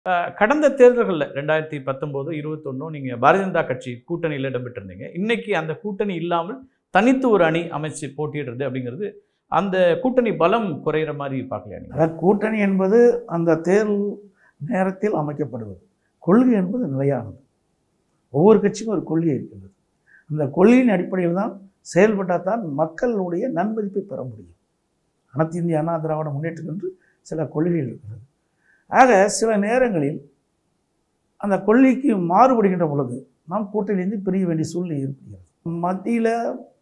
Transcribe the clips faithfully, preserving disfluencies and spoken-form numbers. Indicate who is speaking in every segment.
Speaker 1: அ கடந்த தேர்தல்கள்ல இரண்டாயிரத்து பத்தொன்பது, இருபத்தி ஒன்று நீங்க பாரதிய ஜனதா கட்சி கூட்டணியில இடம்பெற்றிருந்தீங்க. இன்னைக்கு அந்த கூட்டணி இல்லாமல் தனித்து ஒரு அணி அமைச்சு போட்டியிடுறது அப்படிங்கிறது, அந்த கூட்டணி பலம் குறையிற மாரி பார்க்கலையா நீங்க?
Speaker 2: அதாவது கூட்டணி என்பது அந்த தேர்தல் நேரத்தில் அமைக்கப்படுவது. கொள்கை என்பது நிலையானது. ஒவ்வொரு கட்சிக்கும் ஒரு கொள்கை இருக்கின்றது. அந்த கொள்கையின் அடிப்படையில் தான் செயல்பட்டால் தான் மக்களுடைய நன்மதிப்பை பெற முடியும். அனைத்து இந்திய அண்ணா திராவிட முன்னேற்றம் என்று சில கொள்கைகள் இருக்கிறது. ஆக சில நேரங்களில் அந்த கொள்கைக்கு மாறுபடுகின்ற பொழுது நாம் கூட்டணியிலிருந்து பிரிய வேண்டிய சூழ்நிலை ஏற்படுகிறது. மத்தியில்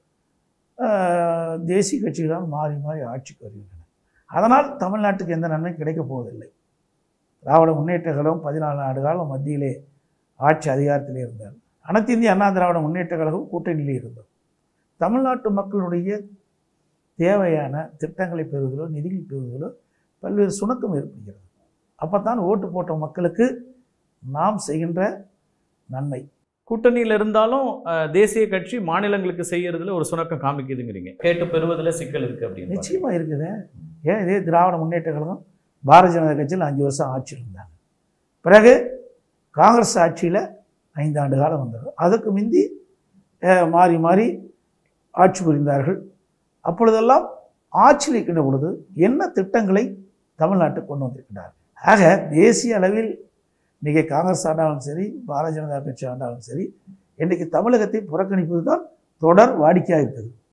Speaker 2: தேசிய கட்சிகள் தான் மாறி மாறி ஆட்சிக்கு வருகின்றன. அதனால் தமிழ்நாட்டுக்கு எந்த நன்மை கிடைக்கப் போவதில்லை. திராவிட முன்னேற்ற கழகம் பதினாலு ஆண்டு காலம் மத்தியிலே ஆட்சி அதிகாரத்திலே இருந்தார். அனைத்து இந்திய அண்ணா திராவிட முன்னேற்ற கழகம் கூட்டணியிலே இருந்தது. தமிழ்நாட்டு மக்களுடைய தேவையான திட்டங்களை பெறுவதிலோ நிதிகள் பெறுவதிலோ பல்வேறு சுணக்கம் ஏற்படுகிறது. அப்போ தான் ஓட்டு போட்ட மக்களுக்கு நாம் செய்கின்ற நன்மை.
Speaker 1: கூட்டணியில் இருந்தாலும் தேசிய கட்சி மாநிலங்களுக்கு செய்யறதுல ஒரு சுணக்கம் காமிக்குதுங்கிறீங்க. கேட்டு பெறுவதில் சிக்கல் இருக்கு அப்படின்னு.
Speaker 2: நிச்சயமாக இருக்குது. ஏன் இதே திராவிட முன்னேற்ற கழகம் பாரதிய ஜனதா கட்சியில் அஞ்சு வருஷம் ஆட்சி இருந்தாங்க. பிறகு காங்கிரஸ் ஆட்சியில் ஐந்து ஆண்டு காலம் வந்தது. அதுக்கு முந்தி மாறி மாறி ஆட்சி புரிந்தார்கள். அப்பொழுதெல்லாம் ஆட்சியில் இருக்கின்ற பொழுது என்ன திட்டங்களை தமிழ்நாட்டுக்கு கொண்டு வந்திருக்கிறார்கள். ஆக தேசிய அளவில் இன்றைக்கி காங்கிரஸ் ஆண்டாலும் சரி, பாரதிய ஜனதா கட்சி ஆண்டாலும் சரி, இன்றைக்கு தமிழகத்தை புறக்கணிப்பது தான் தொடர் வாடிக்கையாக இருக்குது.